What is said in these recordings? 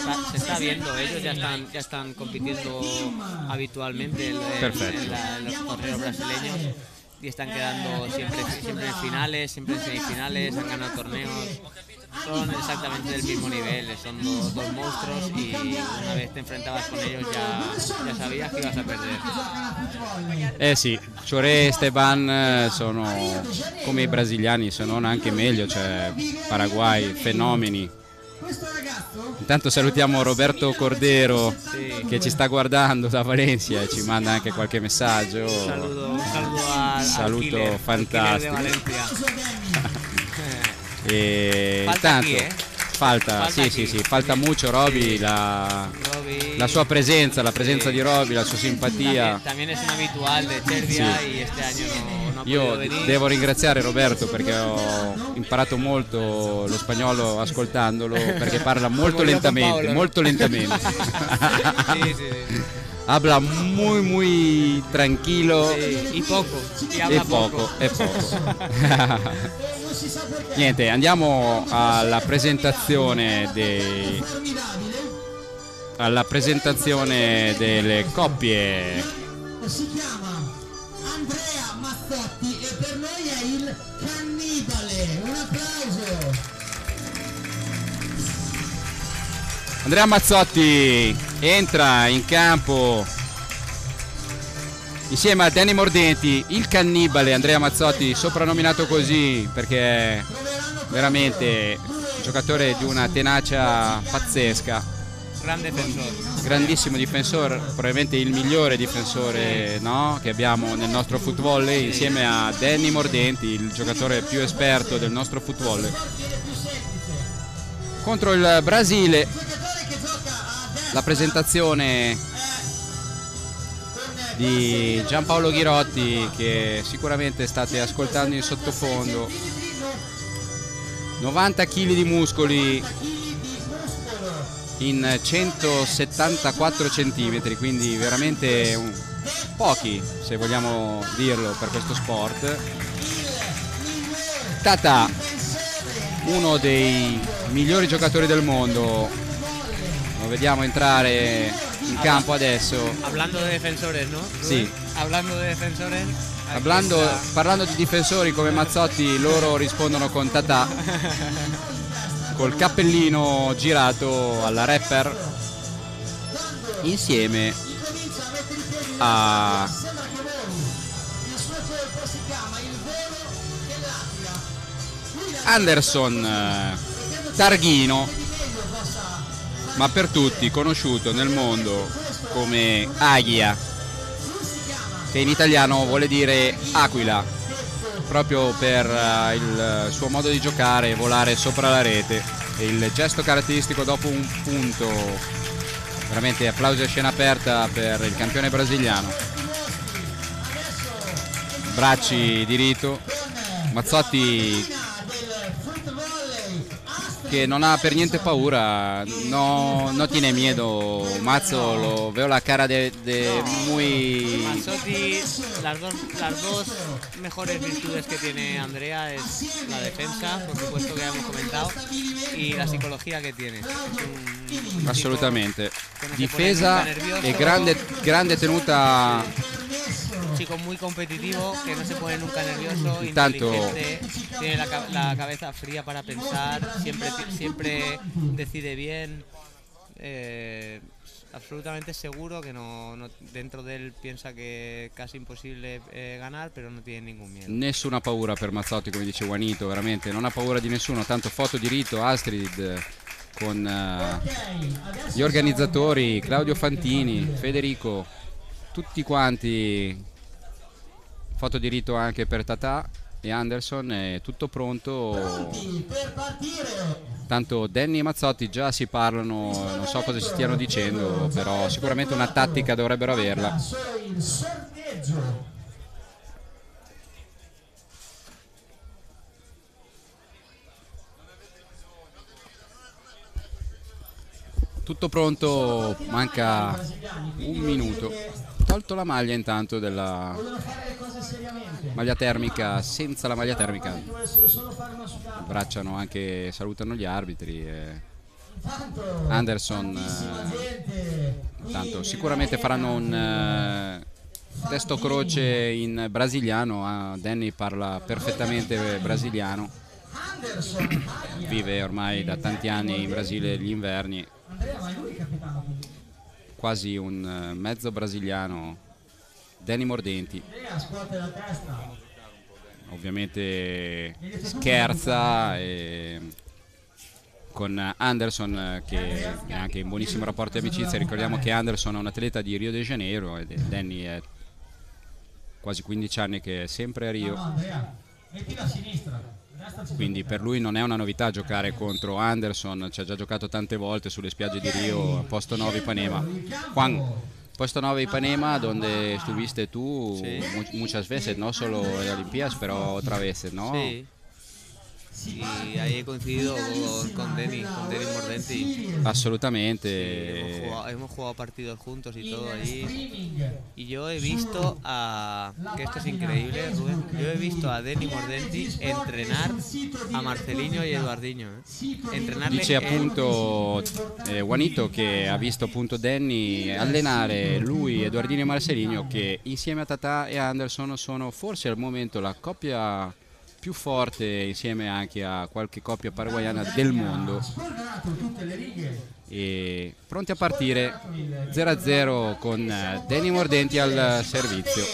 se está viendo, ellos ya están compitiendo habitualmente en los torneos brasileños y están quedando siempre en finales, siempre en semifinales, han ganado torneos. Son exactamente del mismo nivel, son dos monstruos y una vez te enfrentabas con ellos ya sabías que ibas a perder. Eh sì, Choré e Esteban sono come i brasiliani, se non anche meglio, cioè Paraguay, fenomeni. Intanto salutiamo Roberto Cordero, sì, che ci sta guardando da Valencia e ci manda anche qualche messaggio. Un saluto killer, fantastico. E falta intanto falta mucho Roby, la sua presenza, la presenza di Roby, la sua simpatia. También es un habitual de Serbia y este año no ha Io podido venir. devo ringraziare Roberto perché ho imparato molto lo spagnolo ascoltandolo, perché parla molto lentamente, molto lentamente. Sí. Habla muy tranquilo, y poco, e poco. Niente, andiamo alla presentazione delle coppie. Si chiama Andrea Mazzotti e per noi è il Cannibale. Un applauso. Andrea Mazzotti entra in campo insieme a Danny Mordenti, il Cannibale. Andrea Mazzotti, soprannominato così perché è veramente un giocatore di una tenacia pazzesca. Grandissimo difensore, probabilmente il migliore difensore, no, che abbiamo nel nostro football, insieme a Danny Mordenti, il giocatore più esperto del nostro football. Contro il Brasile, la presentazione di Giampaolo Ghirotti, che sicuramente state ascoltando in sottofondo. 90 kg di muscoli in 174 cm, quindi veramente pochi, se vogliamo dirlo, per questo sport. Tata, uno dei migliori giocatori del mondo, lo vediamo entrare in campo adesso. Hablando de defensores, ¿no? Sì. Hablando de defensores. Parlando di difensori come Mazzotti, loro rispondono con Tata, col cappellino girato alla rapper, insieme a Anderson Targhino, ma per tutti conosciuto nel mondo come Aghia, che in italiano vuole dire aquila, proprio per il suo modo di giocare, volare sopra la rete, e il gesto caratteristico dopo un punto. Veramente applausi a scena aperta per il campione brasiliano. Bracci di rito, Mazzotti que non ha per niente paura, no tiene miedo. Mazzo, lo veo la cara de muy... Mazzotti, las dos mejores virtudes que tiene Andrea es la defensa, por supuesto, que ya hemos comentado, y la psicología que tiene. Assolutamente. Difesa e grande tenuta. Un chico muy competitivo, que no se pone nunca nervioso, Tanto, inteligente, tiene la cabeza fría para pensar, siempre decide bien, absolutamente seguro que no dentro de él piensa que es casi imposible ganar, pero no tiene ningún miedo. Nessuna paura per Mazzotti, come dice Juanito, veramente non ha paura di nessuno. Tanto foto di rito, Astrid con gli organizzatori, Claudio Fantini, Federico, tutti quanti. Foto di rito anche per Tata e Anderson, è tutto pronto. Tanto Danny e Mazzotti già si parlano, non so cosa si stiano dicendo, però sicuramente una tattica dovrebbero averla. Tutto pronto, manca un minuto. Tolto la maglia intanto della maglia termica, senza la maglia termica abbracciano anche, salutano gli arbitri Anderson tanto sicuramente faranno un testo croce in brasiliano. Danny parla perfettamente brasiliano, vive ormai da tanti anni in Brasile gli inverni, quasi un mezzo brasiliano. Danny Mordenti ovviamente scherza con Anderson, che è anche in buonissimo rapporto di amicizia. Ricordiamo che Anderson è un atleta di Rio de Janeiro e Danny è quasi 15 anni che è sempre a Rio, quindi per lui non è una novità giocare contro Anderson, ci ha già giocato tante volte sulle spiagge di Rio, a posto 9 Ipanema. Juan, posto 9 Ipanema, donde estuviste tú muchas veces, no solo en Olimpiadas, pero otra veces, ¿no? Sí. Y ahí he coincidido con Danny Mordenti. Assolutamente. Hemos jugado partidos juntos y todo ahí. Y yo he visto que esto es increíble, Rubén, yo he visto a Danny Mordenti entrenar a Marcelinho y Eduardinho. Dice appunto Juanito che ha visto appunto Danny allenare lui, Eduardinho e Marcelinho, che insieme a Tata e Anderson sono forse al momento la coppia più forte, insieme anche a qualche coppia paraguayana del mondo. E pronti a partire, 0-0 con Danny Mordenti al servizio.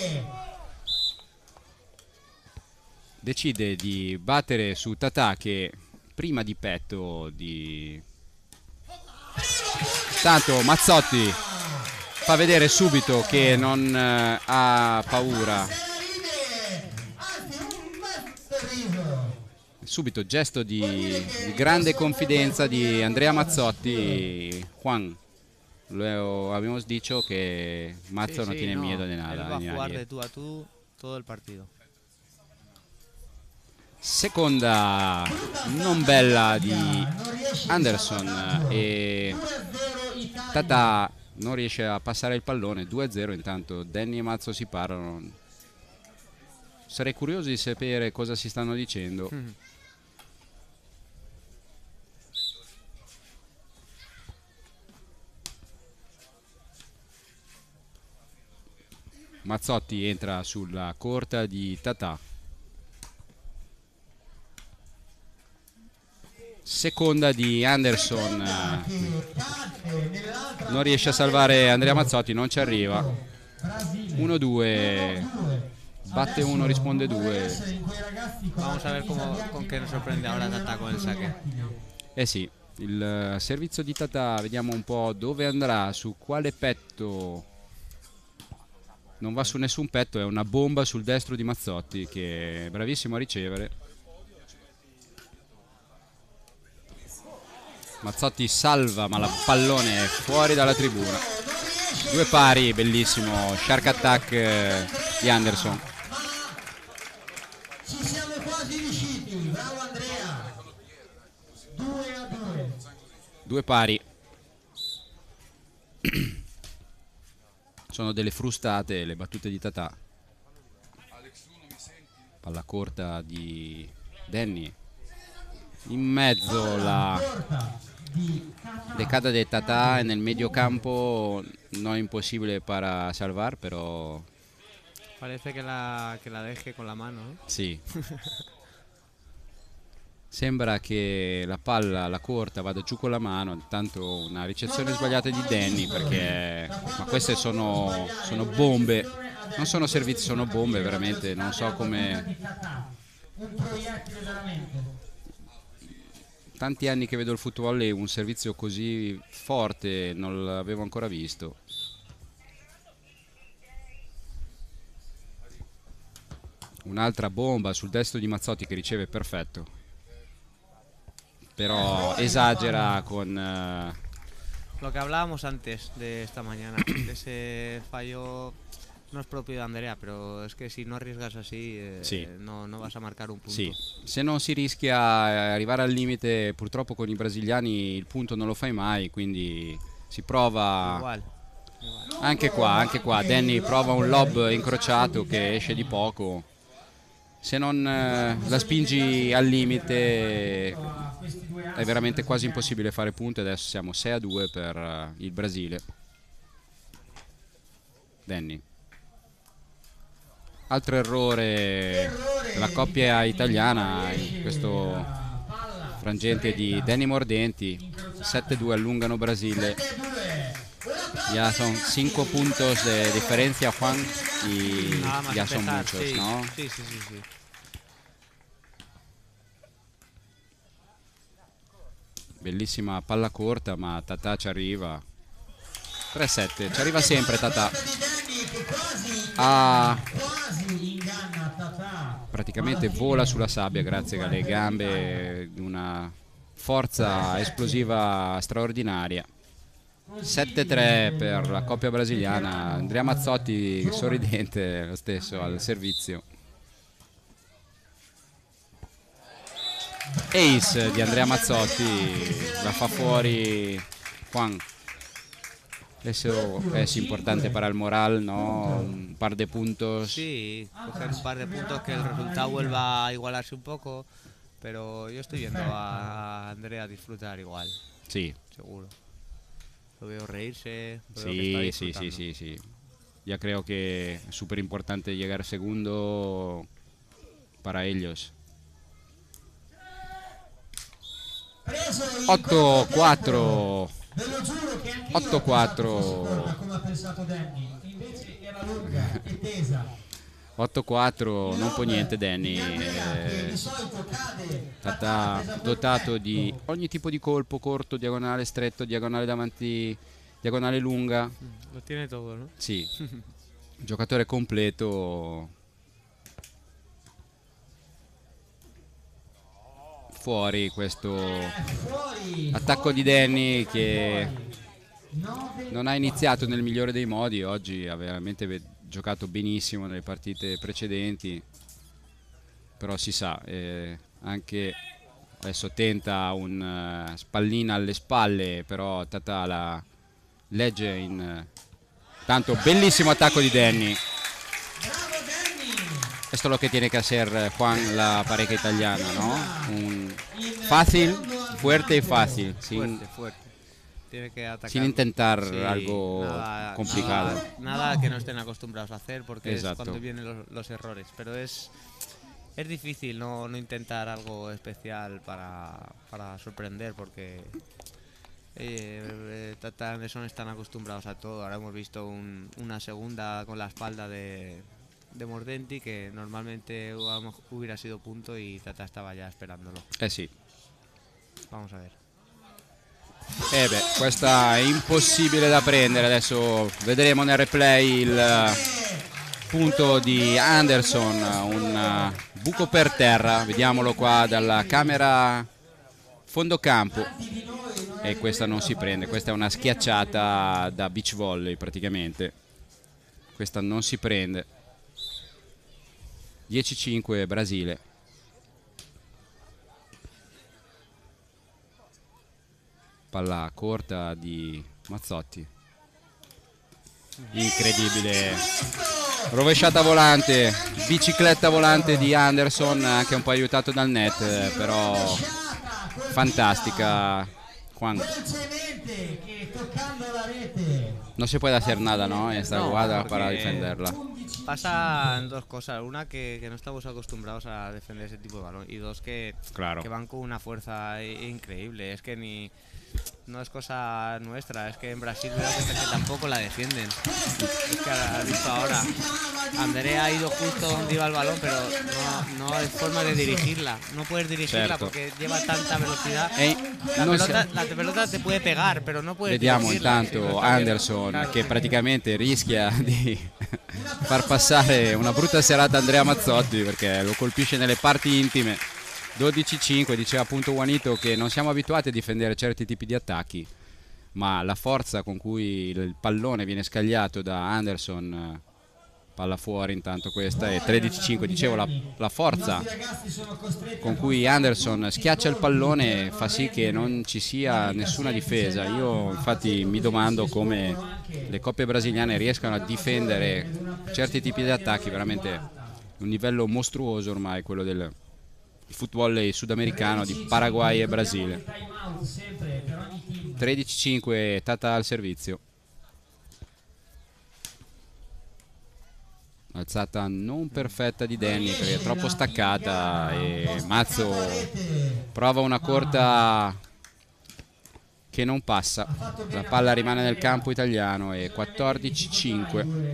Decide di battere su Tata, che prima di petto di... Tanto Mazzotti fa vedere subito che non ha paura. Subito gesto di grande confidenza di Andrea Mazzotti. Juan, lo habíamos dicho que Mazzo no tiene miedo de nada. Él va a jugar de tú a tú todo el partido. Seconda non bella di Anderson e Tata non riesce a passare il pallone. 2-0. Intanto Danny e Mazzo si parlano. Sarei curioso di sapere cosa si stanno dicendo. Mazzotti entra sulla corta di Tata. Seconda di Anderson, non riesce a salvare Andrea Mazzotti, non ci arriva. 1-2, batte 1, risponde 2. Vamos a ver con qué nos sorprende ahora Tata con el saque. Eh sì, il servizio di Tata, vediamo un po' dove andrà, su quale petto. Non va su nessun petto, è una bomba sul destro di Mazzotti, che è bravissimo a ricevere. Mazzotti salva, ma la pallone è fuori dalla tribuna. 2 pari, bellissimo shark attack di Anderson. Ci siamo quasi riusciti, bravo Andrea. 2-2. 2 pari. Sono delle frustate le battute di Tata. Palla corta di Danny. In mezzo la decada de Tata en el medio campo, no imposible para salvar, pero... Parece que la deje con la mano, ¿eh? Sì. Sembra che la palla, la corta, vada giù con la mano. Intanto una ricezione sbagliata di Danny, perché... Ma queste sono bombe. Non sono servizi, sono bombe, veramente. Non so come... Un proiettile veramente. Tanti anni che vedo il footvolley, un servizio così forte non l'avevo ancora visto. Un'altra bomba sul destro di Mazzotti che riceve perfetto. Pero exagera con... Lo que hablábamos antes de esta mañana, ese fallo no es propio de Andrea, pero es que si no arriesgas así sì. no vas a marcar un punto. Sì. Se non si rischia arrivare al limite, purtroppo con i brasiliani il punto non lo fai mai, quindi si prova... Igual. Anche qua Danny prova un lob incrociato che esce di poco. Se non la spingi al limite è veramente quasi impossibile fare punti. Adesso siamo 6-2 per il Brasile. Danny. Altro errore della coppia italiana in questo frangente di Danny Mordenti. 7-2 allungano Brasile. Ya son 5 puntos de diferencia, Juan, y ya son muchos, sí, ¿no? Sí. Bellissima palla corta, ma Tata ci arriva. 3-7, ci arriva sempre Tata. Praticamente vola sulla sabbia grazie alle gambe, di una forza esplosiva straordinaria. 7-3 per la coppia brasiliana. Andrea Mazzotti sorridente lo stesso al servizio. Ace di Andrea Mazzotti, la fa fuori Juan. Eso es importante para el moral, ¿no? Un par de puntos. Sí, coger un par de puntos, que el resultado vuelva a igualarse un poco, pero yo estoy viendo a Andrea disfrutar igual. Sí. Seguro. Lo veo reírse. Lo veo que está disfrutando. Sí. Ya creo que es súper importante llegar segundo para ellos. 8-4. 8-4, non può niente Danny. Tata dotato di ogni tipo di colpo, corto, diagonale, stretto, diagonale davanti, diagonale lunga. Lo tiene todo, ¿no? Sì. Giocatore completo. Fuori questo attacco di Danny che non ha iniziato nel migliore dei modi. Oggi ha veramente giocato benissimo nelle partite precedenti, però si sa, anche adesso tenta un spallina alle spalle, però Tata la legge in tanto. Bellissimo attacco di Danny. Esto es lo que tiene que hacer Juan, la pareja italiana, ¿no? Un fácil, fuerte y fácil. Fuerte. Tiene que atacar sin intentar algo complicado. Nada que no estén acostumbrados a hacer, porque Exacto. Es cuando vienen los errores. Pero es difícil no intentar algo especial para sorprender, porque Tata Anderson están acostumbrados a todo. Ahora hemos visto una segunda con la espalda de Mordenti, que normalmente hubiera sido punto y Tata estaba ya esperándolo. Sì. Vamos a ver. Questa è impossibile da prendere. Adesso vedremo nel replay il punto di Anderson, un buco per terra, vediamolo qua dalla camera fondo campo, e questa non si prende. Questa è una schiacciata da beach volley praticamente. Questa non si prende. 10-5 Brasile. Palla corta di Mazzotti. Incredibile. Rovesciata volante, bicicletta volante di Anderson, anche un po' aiutato dal net, però fantastica. Juan. No se puede hacer nada, ¿no? Esta jugada para defenderla. Pasan dos cosas. Una, que no estamos acostumbrados a defender ese tipo de balón. Y dos, que van con una fuerza increíble. Es que no es cosa nuestra. Es que en Brasil veo que tampoco la defienden. Es que has visto ahora, Andrea ha ido justo donde iba el balón, pero no hay forma de dirigirla. No puedes dirigirla porque lleva tanta velocidad. La pelota te puede pegar, pero no puedes Vediamo dirigirla. intanto Anderson che praticamente rischia di far passare una brutta serata a Andrea Mazzotti, perché lo colpisce nelle parti intime. 12-5, diceva appunto Juanito che non siamo abituati a difendere certi tipi di attacchi, ma la forza con cui il pallone viene scagliato da Anderson, palla fuori intanto questa, e 13-5, dicevo, la forza con cui Anderson schiaccia il pallone fa sì che non ci sia nessuna difesa. Io infatti mi domando come le coppie brasiliane riescano a difendere certi tipi di attacchi. Veramente un livello mostruoso ormai quello del il football sudamericano di Paraguay e Brasile. 13-5, Tata al servizio. Alzata non perfetta di Danny perché è troppo staccata e Mazzo prova una corta che non passa. La palla rimane nel campo italiano e 14-5.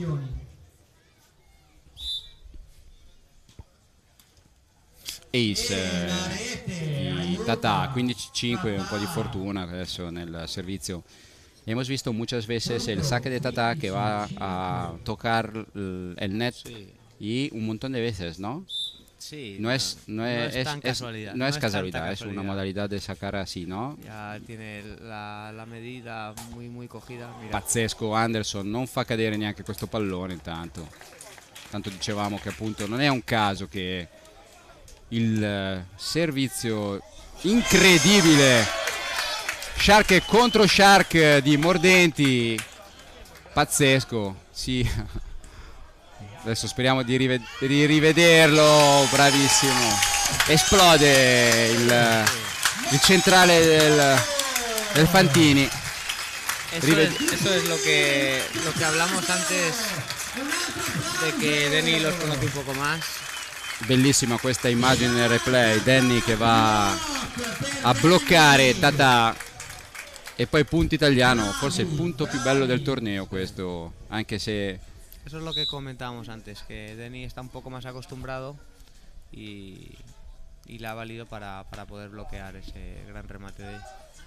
Ace di Tata, 15-5, un po' di fortuna adesso nel servicio. Hemos visto muchas veces el saque de Tata que va a tocar el net y un montón de veces, ¿no? Sí, no es casualidad. No es casualidad, es una modalidad de sacar así, ¿no? Ya tiene la medida muy cogida. Mira. Pazzesco, Anderson non fa cadere neanche questo pallone intanto. Tanto dicevamo che appunto non è un caso che il servizio incredibile Shark contro Shark di Mordenti, pazzesco, sì. Adesso speriamo di rivederlo, bravissimo. Esplode il centrale del Fantini. Eso es lo que hablamos antes de que Danny los conoce un poco más. Bellissima questa immagine nel replay, Danny che va a bloccare Tata e poi punto italiano, forse il punto più bello del torneo questo, anche se... Eso es lo que comentábamos antes, que Danny está un poco más acostumbrado y le ha valido para poder bloquear ese gran remate de...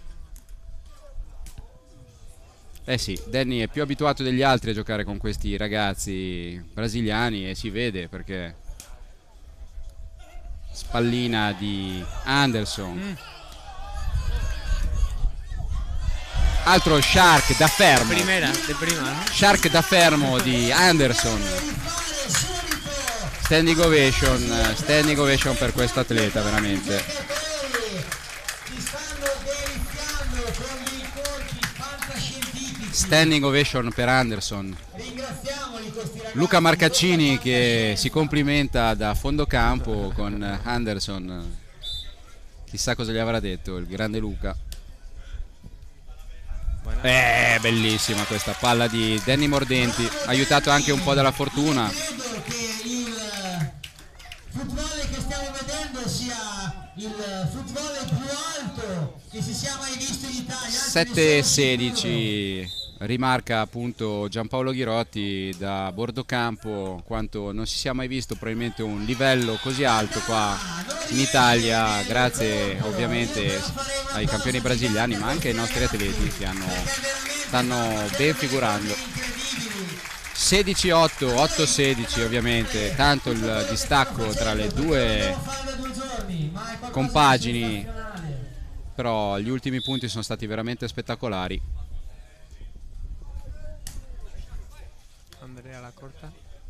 Eh sì, Danny è più abituato degli altri a giocare con questi ragazzi brasiliani e si vede perché spallina di Anderson. Altro Shark da fermo. De prima, ¿no? Shark da fermo di Anderson. Standing ovation per questo atleta veramente. Standing ovation per Anderson. Luca Marcaccini che si complimenta da fondo campo con Anderson. Chissà cosa gli avrà detto il grande Luca. Bellissima questa palla di Danny Mordenti, aiutato anche un po' dalla fortuna. Credo che il football che stiamo vedendo sia il football più alto che si sia mai visto in Italia. 7-16, rimarca appunto Giampaolo Ghirotti da bordocampo quanto non si sia mai visto probabilmente un livello così alto qua in Italia, grazie ovviamente ai campioni brasiliani ma anche ai nostri atleti che stanno ben figurando. 16-8, 8-16 ovviamente, tanto il distacco tra le due compagini, però gli ultimi punti sono stati veramente spettacolari. Andrea la corta.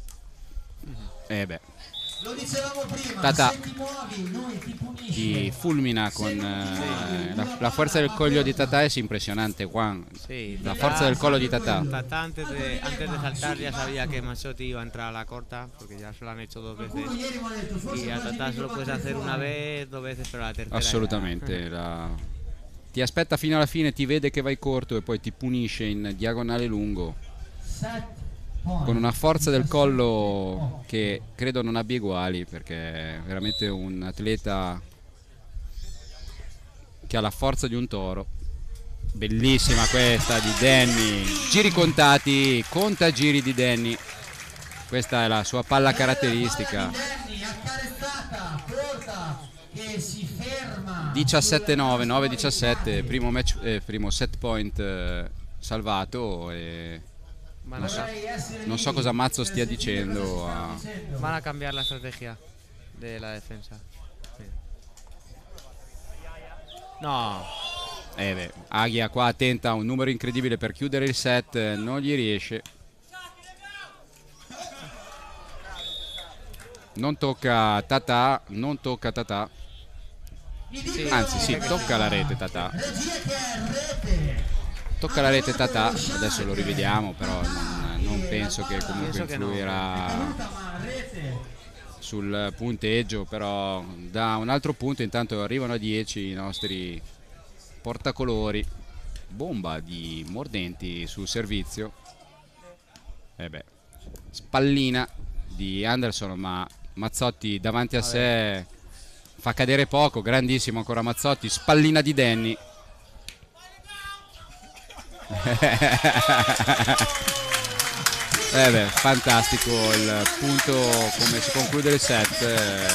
Lo dicevamo prima, Tata se ti muovi lui ti punisce. ti fulmina con la forza del collo di Tata, es impresionante, Juan. Sí, La fuerza del collo di Tata. Tata antes de saltar ya sabía que Mazzotti iba a entrar a la corta, porque ya se lo han hecho 2 veces. Y a Tata se lo puedes hacer una vez, 2 veces, pero la tercera... Assolutamente. Ti aspetta fino alla fine, ti vede che vai corto e poi ti punisce in diagonale lungo. Con una forza del collo che credo non abbia uguali, perché è veramente un atleta che ha la forza di un toro. Bellissima questa di Danny, giri contati, conta giri di Danny, questa è la sua palla caratteristica. 17-9, 9-17, primo set point salvato e non so cosa Mazzo stia dicendo. Van a cambiar la estrategia de la defensa. No. Aghia qua tenta un numero incredibile per chiudere il set, non gli riesce. Non tocca Tata, anzi sì, tocca la rete Tata. Tocca la rete Tata, adesso lo rivediamo, però non penso che comunque influirà sul punteggio, però da un altro punto intanto arrivano a 10 i nostri portacolori. Bomba di Mordenti sul servizio. Spallina di Anderson, ma Mazzotti davanti a sé fa cadere poco. Grandissimo ancora Mazzotti. Spallina di Denny. Fantastico il punto, come si conclude il set.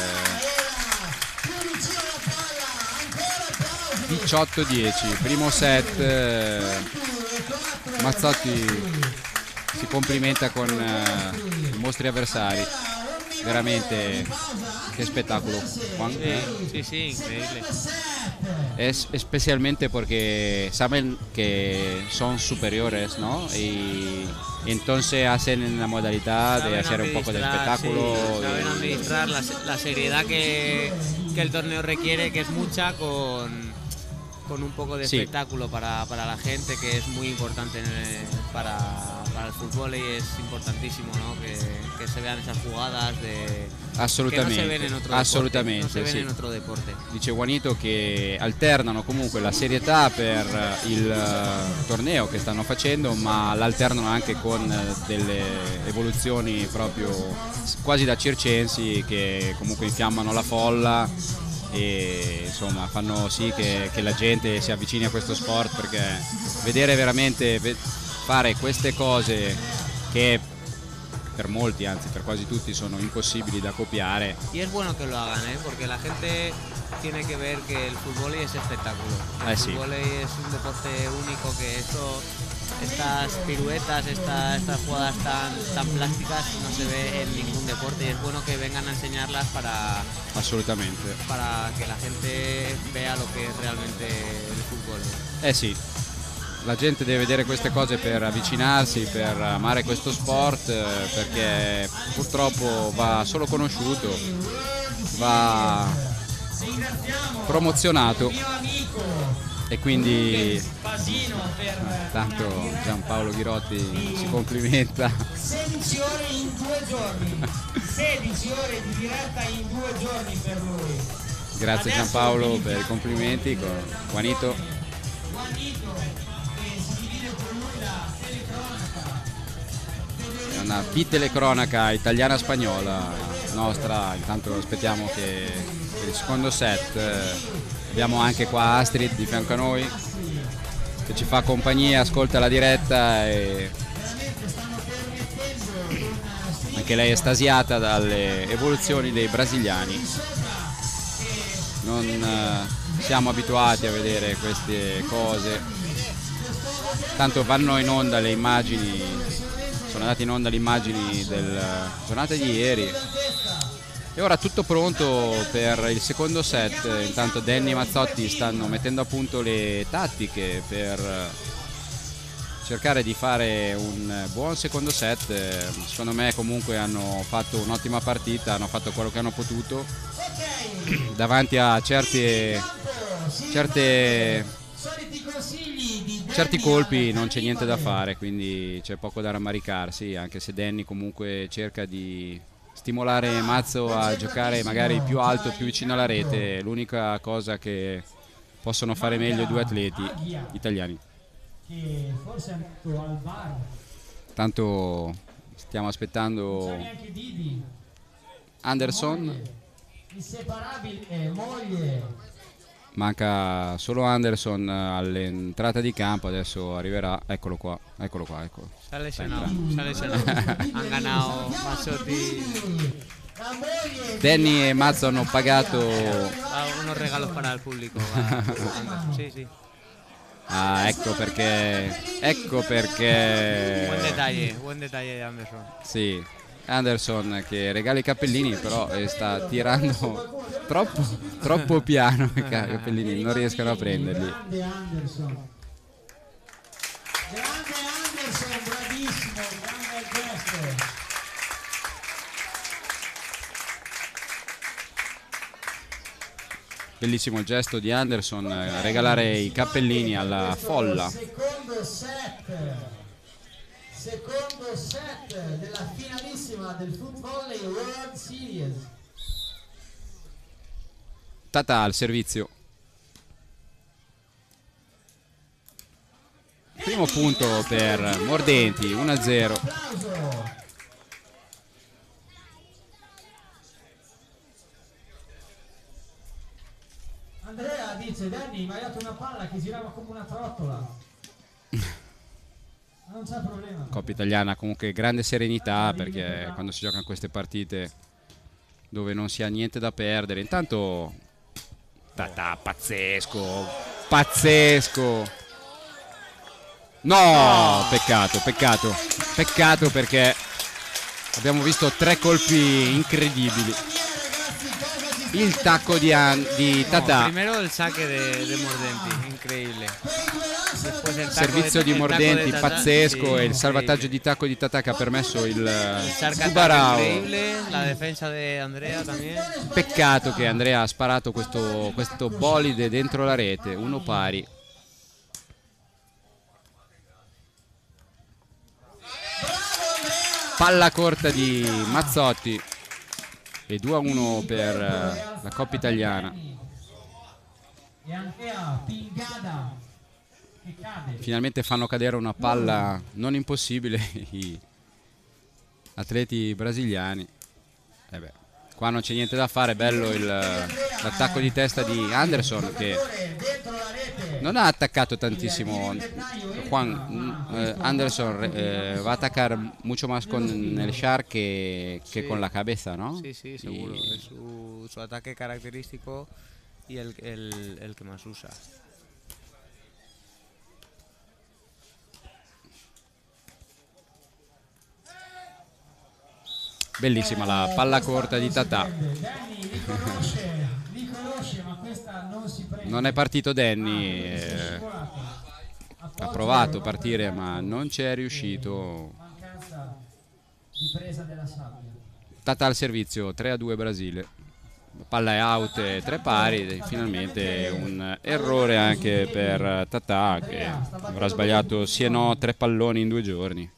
18-10, primo set. Mazzotti si complimenta con i mostri avversari. Veramente che spettacolo. Sí, increíble. Especialmente porque saben que son superiores, ¿no? Y entonces hacen la modalidad de hacer un poco de espectáculo. Sí, saben administrar la seriedad que el torneo requiere, que es mucha, con un poco de espectáculo para la gente, que es muy importante para el fútbol, y es importantísimo, ¿no? que se vean esas jugadas assolutamente, che non si vede in otro assolutamente, deporte, non si vede sì. in altro deporte. Dice Juanito che alternano comunque la serietà per il torneo che stanno facendo, ma l'alternano anche con delle evoluzioni proprio quasi da circensi, che comunque infiammano la folla e insomma fanno sì che la gente si avvicini a questo sport, perché vedere veramente fare queste cose che per molti, anzi per quasi tutti, sono imposibles de copiar. Y es bueno que lo hagan, porque la gente tiene que ver que el fútbol es espectáculo. El fútbol es un deporte único, que estas piruetas, estas jugadas tan plásticas no se ve en ningún deporte, y es bueno que vengan a enseñarlas para que la gente vea lo que es realmente el fútbol. Sì. La gente deve vedere queste cose per avvicinarsi, per amare questo sport, perché purtroppo va solo conosciuto, va promozionato, e quindi tanto Giampaolo Ghirotti si complimenta. 16 ore in 2 giorni, 16 ore di diretta in 2 giorni per lui. Grazie Giampaolo per i complimenti con Juanito. Una telecronaca italiana-spagnola nostra. Intanto aspettiamo che per il secondo set abbiamo anche qua Astrid di fianco a noi che ci fa compagnia, ascolta la diretta, e anche lei è estasiata dalle evoluzioni dei brasiliani. Non siamo abituati a vedere queste cose, tanto vanno in onda le immagini. Sono andate in onda le immagini della giornata di ieri, e ora tutto pronto per il secondo set. Intanto Denny e Mazzotti stanno mettendo a punto le tattiche per cercare di fare un buon secondo set. Secondo me comunque hanno fatto un'ottima partita, hanno fatto quello che hanno potuto davanti a certi colpi. Non c'è niente da fare, quindi c'è poco da rammaricarsi, anche se Denny comunque cerca di stimolare Mazzo a giocare magari più alto, più vicino alla rete. È l'unica cosa che possono fare meglio i due atleti italiani. Tanto stiamo aspettando Anderson. Manca solo Anderson all'entrata di campo, adesso arriverà. Eccolo qua. Sta lesionato. Han ganado Mazzotti. Denny e Mazzo hanno pagato unos regalos para el público. Sì. Ah, ecco perché. Buon dettaglio di Anderson. Sì, Anderson che regala i cappellini, però sta tirando troppo piano i cappellini, non riescono a prenderli. Grande Anderson, bravissimo, grande gesto. Bellissimo il gesto di Anderson, regalare i cappellini alla folla. Secondo set della finalissima del Foot Volley World Series. Tata al servizio. Primo punto per Mordenti, 1-0. Andrea dice: Danny, mi hai dato una palla che girava come una trottola. Non c'è problema. Coppa italiana comunque grande serenità, perché quando si giocano queste partite dove non si ha niente da perdere. Intanto Tata, pazzesco, pazzesco. No, peccato, peccato, peccato, perché abbiamo visto 3 colpi incredibili. Il tacco di Tata. Primero el saque de Mordenti, increíble. Después el Servizio di Mordenti pazzesco, sí, e il salvataggio di tacco di Tata che ha permesso il Subarao. Increíble, la defensa de Andrea también. Peccato che Andrea ha sparato questo bolide dentro la rete, uno pari. Palla corta di Mazzotti e 2-1 per la Coppa italiana. E anche a Pingada che cade. Finalmente fanno cadere una palla non impossibile i atleti brasiliani. Qua non c'è niente da fare. Bello l'attacco di testa di Anderson, che non ha attaccato tantissimo. Anderson va a atacar mucho más con el shark que con la cabeza, ¿no? Sí, sí, seguro. Es su ataque característico y el que más usa. Bellissima la palla corta di Tata. Non è partito Danny, ha provato a partire ma non ci è riuscito. Tata al servizio, 3-2 Brasile. La palla è out e 3 pari. Finalmente un errore anche per Tata, che avrà sbagliato sì e no 3 palloni in 2 giorni.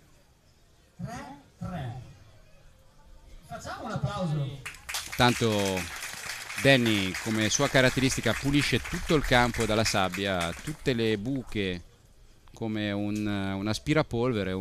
Facciamo un applauso. Tanto Danny, come sua caratteristica, pulisce tutto il campo dalla sabbia, tutte le buche, come un aspirapolvere.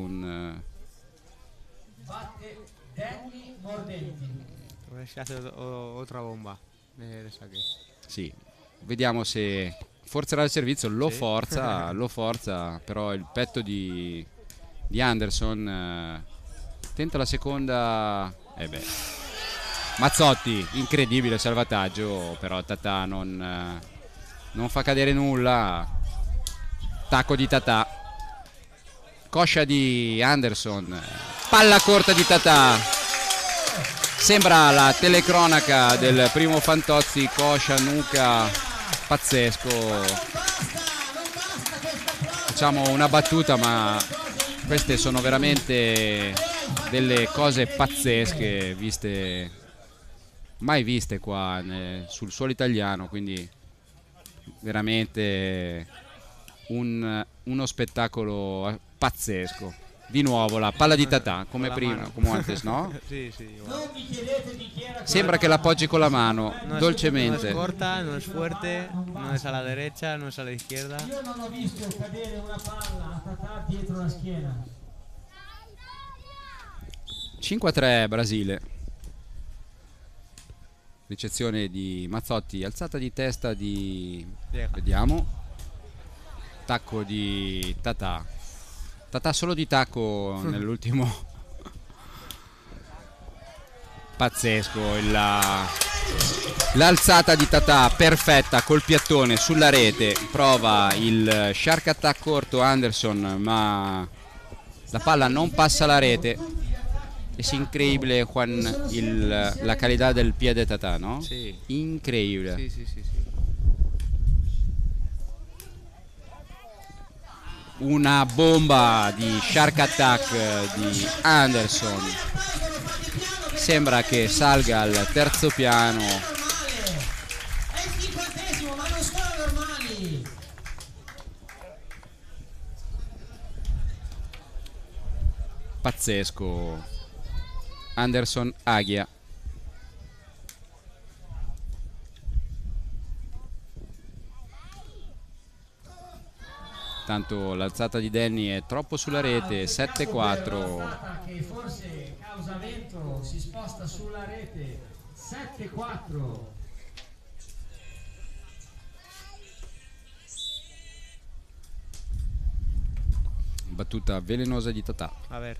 Batte Danny Mordenti. Otra bomba de saque. Sì, vediamo se forzerà il servizio. Lo forza, però il petto di Anderson tenta la seconda. Mazzotti, incredibile salvataggio, però Tata non fa cadere nulla. Tacco di Tata, coscia di Anderson, palla corta di Tata. Sembra la telecronaca del primo Fantozzi, coscia, nuca, pazzesco. Facciamo una battuta, ma queste sono veramente delle cose pazzesche, mai viste qua sul suolo italiano, quindi veramente uno spettacolo pazzesco. Di nuovo la palla di Tata, come prima, come antes, no? Sí, sí, Sembra che l'appoggi con la mano, dolcemente. No es corta, no es fuerte, no es a la derecha, no es a la izquierda. Io non ho visto cadere una palla a Tata dietro la schiena. 5-3 Brasile. Ricezione di Mazzotti, alzata di testa di... vediamo. Tacco di Tata. Tata solo di tacco nell'ultimo. Pazzesco l'alzata di Tata, perfetta col piattone sulla rete. Prova il shark attack corto Anderson, ma la palla non passa la rete. Es increíble, Juan, la calidad del pie de Tata, ¿no? Sí. Increíble. Sí, sí, sí, sí. Una bomba di shark attack di Anderson. Sembra che salga al terzo piano. È il 50°, ma non sono normali. Pazzesco. Anderson Aghia. Tanto l'alzata di Danny è troppo sulla rete, 7-4. Che forse causa vento si sposta sulla rete, 7-4. Battuta velenosa di Tatà. A ver.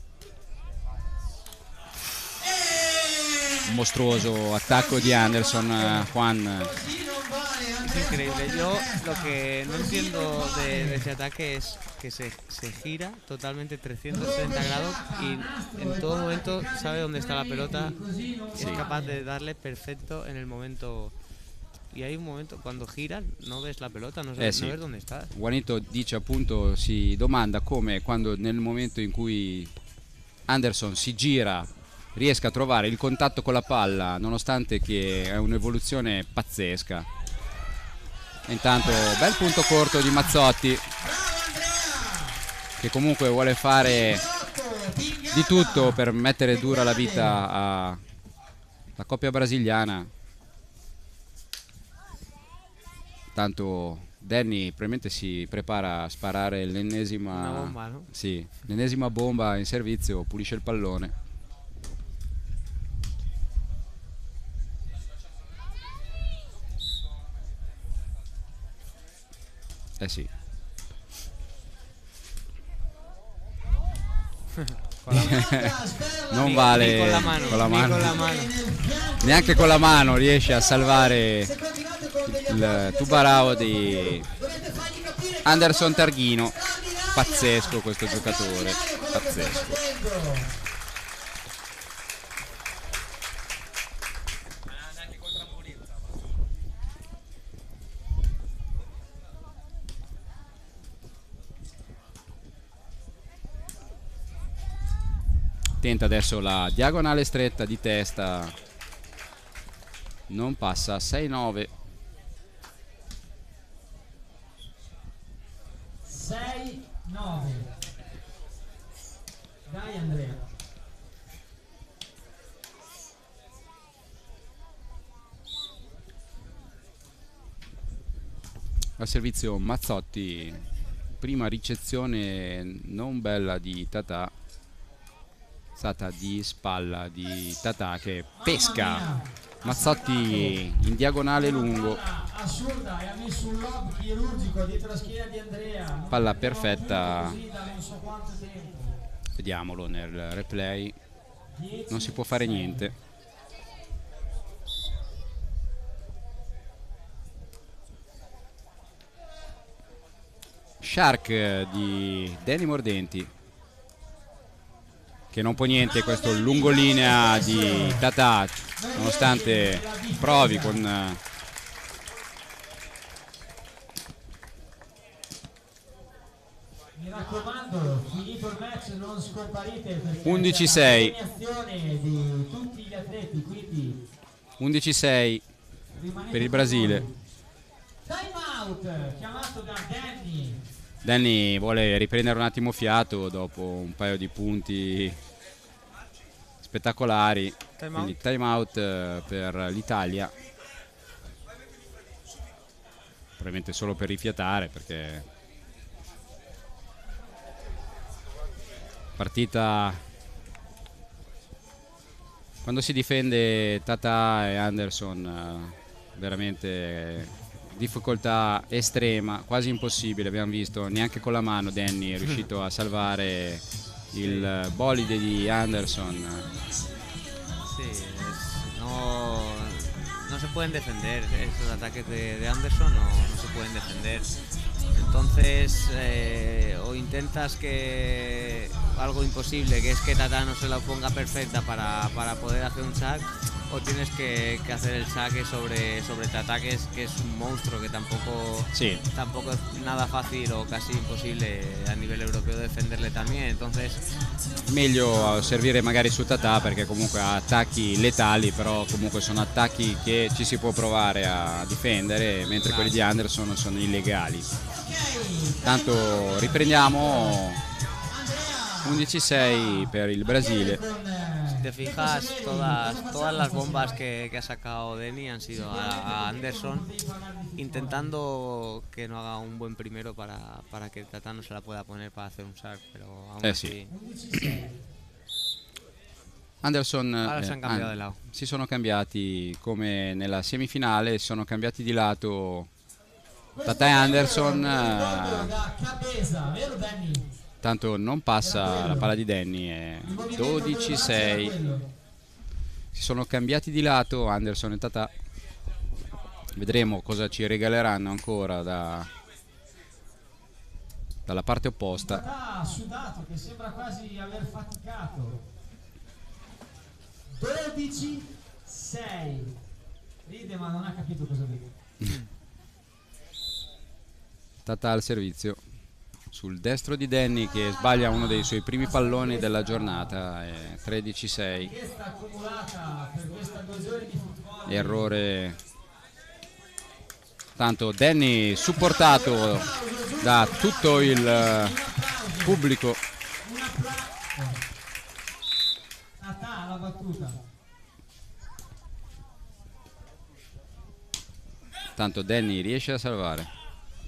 Un mostruoso attacco di Anderson, Juan. Es increíble. Yo lo que no entiendo de ese ataque es que se gira totalmente 360 grados y en todo momento sabe dónde está la pelota. Es capaz de darle perfecto en el momento. Y hay un momento cuando gira no ves la pelota, no ves dónde está. Juanito dice appunto, si domanda come quando nel momento in cui Anderson si gira riesca a trovare il contatto con la palla, nonostante che è un'evoluzione pazzesca. Intanto bel punto corto di Mazzotti, che comunque vuole fare di tutto per mettere dura la vita alla coppia brasiliana. Tanto Danny probabilmente si prepara a sparare l'ennesima bomba, no? Sì, l'ennesima bomba in servizio, pulisce il pallone. Eh sì. Non vale con la mano, con la mano. con la mano. Neanche con la mano riesce a salvare il tubarao di Anderson Targhino. Pazzesco questo giocatore, pazzesco. Tenta adesso la diagonale stretta di testa, non passa, 6-9. 6-9. Dai Andrea. Al servizio Mazzotti, prima ricezione non bella di Tatà, stata di spalla di Tatà che pesca Mazzotti in diagonale lungo, assurda, e ha messo un lob chirurgico dietro la schiena di Andrea. palla perfetta. Così da non so quanto tempo. Vediamolo nel replay, non si può fare niente. Shark di Danny Mordenti, che non può niente questo lungolinea di Tatà, nonostante provi con Mi raccomando, finito il match non scomparite, perché 11-6. c'è la premiazione di tutti gli atleti, quindi 11-6 per il Brasile. time out chiamato da Danny. Danny vuole riprendere un attimo fiato dopo un paio di punti spettacolari, quindi time out per l'Italia, probabilmente solo per rifiatare, perché partita, quando si difende Tatà e Anderson, veramente difficoltà estrema, quasi impossibile. Abbiamo visto, neanche con la mano Danny è riuscito a salvare il bolide di Anderson. Sí, no se pueden defender esos ataques de Anderson, no se pueden defender. Entonces o intentas que algo imposible, que es que Tatá no se la ponga perfecta para poder hacer un sack, o tienes que hacer el saque sobre Tatá, que es un monstruo, que tampoco es nada fácil o casi imposible a nivel europeo defenderle también. Entonces meglio servire magari su Tatà, perché comunque ha attacchi letali, però comunque sono attacchi che ci si può provare a difendere, mentre quelli di Anderson sono illegali. Tanto riprendiamo, 11-6 per il Brasile. te fijas, todas las bombas que ha sacado Denny han sido a Anderson, intentando que no haga un buen primero para que Tata no se la pueda poner para hacer un sac, pero aún así. Anderson, ahora si han cambiato di lato. Si sono cambiati come nella semifinale, si sono cambiati di lato Tata e Anderson. Tanto non passa la palla di Denny, è 12-6. Si sono cambiati di lato Anderson e Tata. Vedremo cosa ci regaleranno ancora dalla parte opposta. Tata ha sudato, che sembra quasi aver faticato. 12-6. Ride ma non ha capito cosa vede. Tata al servizio sul destro di Denny, che sbaglia uno dei suoi primi palloni della giornata. 13-6. Errore. Tanto Denny supportato da tutto il pubblico. Tata la battuta. Tanto Denny riesce a salvare.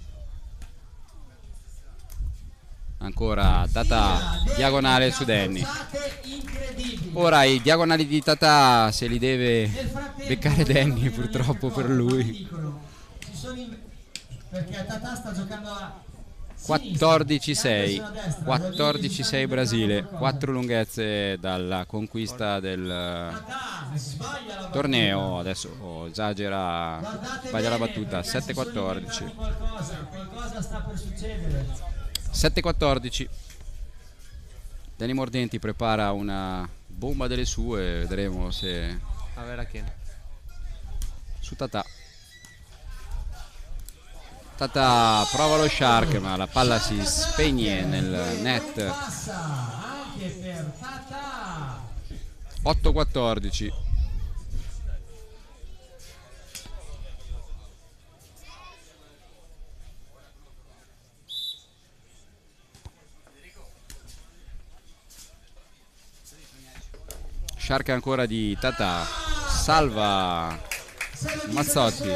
Ancora Tata, diagonale su Denny. Ora i diagonali di Tata se li deve beccare Denny, purtroppo per lui. Perché Tata sta giocando a 14-6. 14-6 Brasile. 4 lunghezze dalla conquista del torneo. Adesso esagera, sbaglia la battuta. 7-14. Qualcosa sta per succedere. 7-14. Denny Mordenti prepara una bomba delle sue, vedremo se... A ver a chi. Su Tata. Tata prova lo shark, ma la palla si spegne nel net. 8-14. Shark ancora di Tata, salva Mazzotti,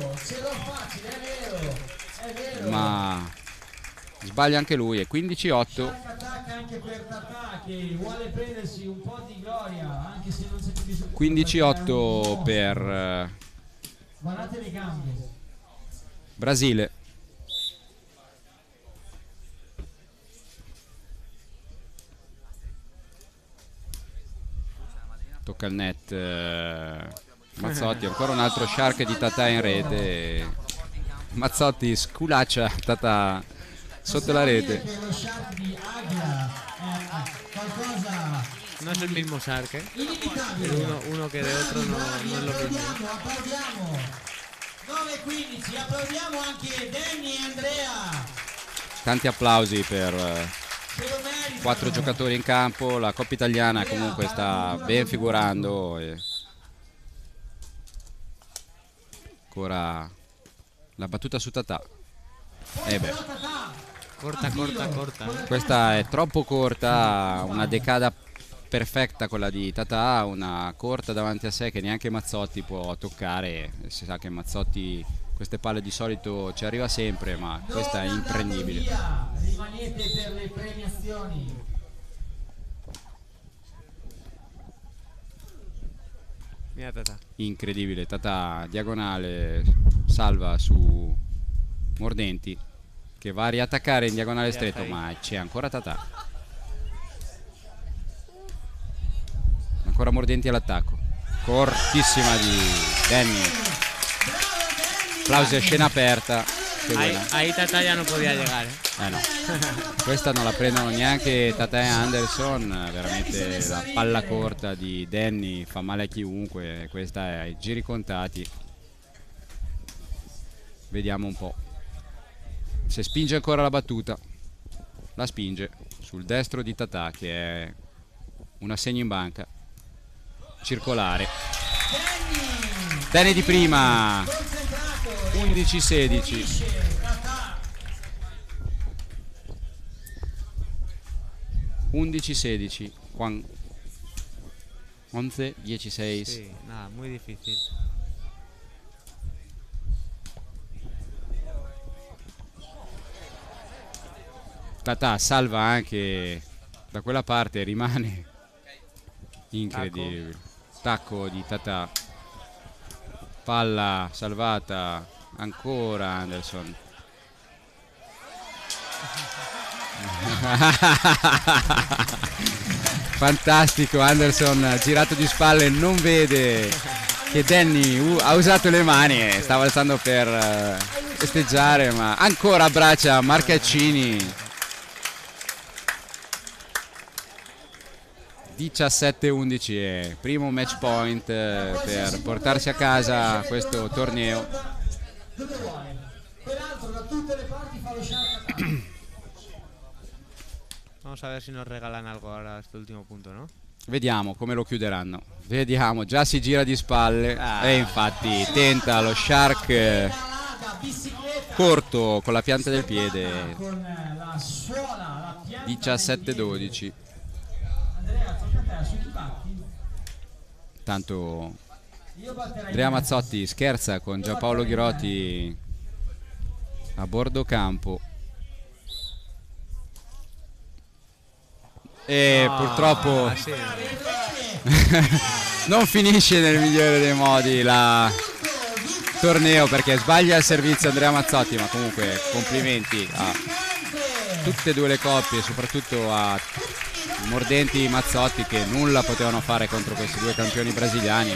ma sbaglia anche lui. È 15-8. Anche per Tata che vuole prendersi un po' di gloria, anche se non c'è più bisogno. 15-8 per guardate le gambe. Brasile. Tocca il net Mazzotti, ancora un altro shark di Tata in rete. Mazzotti sculaccia Tata sotto la rete. Lo shark di Agia qualcosa. No es el mismo shark, uno que de otro no es lo mismo. Applaudiamo 9-15, applaudiamo anche Denny e Andrea. Tanti applausi per 4 giocatori in campo. La Coppa Italiana comunque sta ben figurando. Ancora la battuta su Tata. Corta. Questa è troppo corta. Una decada perfetta quella di Tata, una corta davanti a sé che neanche Mazzotti può toccare. Si sa che Mazzotti queste palle di solito ci arriva sempre, ma questa è imprendibile. Rimanete per le premiazioni. Mira Tata. Incredibile, Tata diagonale, salva su Mordenti che va a riattaccare in diagonale stretto, ma c'è ancora Tata. Ancora Mordenti all'attacco, cortissima di Denny. Applausi a scena aperta. Ahí Tata ya no podía llegar. No. Questa non la prendono neanche Tata e Anderson. Veramente la palla corta di Denny fa male a chiunque. Questa è ai giri contati. Vediamo un po' se spinge ancora la battuta. La spinge sul destro di Tata, che è un assegno in banca circolare. Denny di prima. 11-16. 11-16. 11, 16. Sí, nada, muy difícil. Tata salva anche da quella parte, rimane incredibile. Tacco di Tata, palla salvata ancora Anderson. Fantastico, Anderson girato di spalle, non vede che Danny ha usato le mani e stava alzando per festeggiare, ma ancora abbraccia Marcaccini. 17-11 è primo match point per portarsi a casa questo torneo. Vamos a ver si nos regalan algo ahora este último punto, ¿no? Vediamo come lo chiuderanno. Vediamo, già si gira di spalle e infatti tenta lo Shark corto con la pianta del piede. 17-12. Tanto Andrea Mazzotti scherza con Giampaolo Ghirotti a bordo campo e purtroppo non finisce nel migliore dei modi il torneo, perché sbaglia il servizio Andrea Mazzotti, ma comunque complimenti a tutte e due le coppie, soprattutto a Mordenti Mazzotti, che nulla potevano fare contro questi due campioni brasiliani.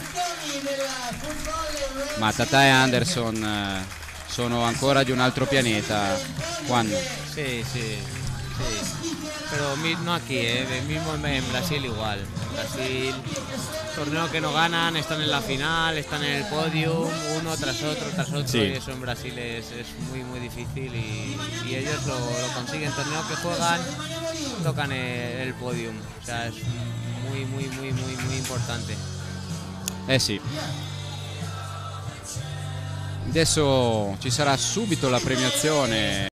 Ma Tata e Anderson sono ancora di un altro pianeta. Quando? Sí, sí, sí. Pero no aquí, mismo en Brasil igual. En Brasil, torneo que no ganan, están en la final, están en el podium, uno tras otro, Sí. y eso en Brasil es muy muy difícil y ellos lo consiguen. Torneo que juegan, tocan el podium, o sea, es muy muy muy muy muy importante. Sì. Adesso ci sarà subito la premiazione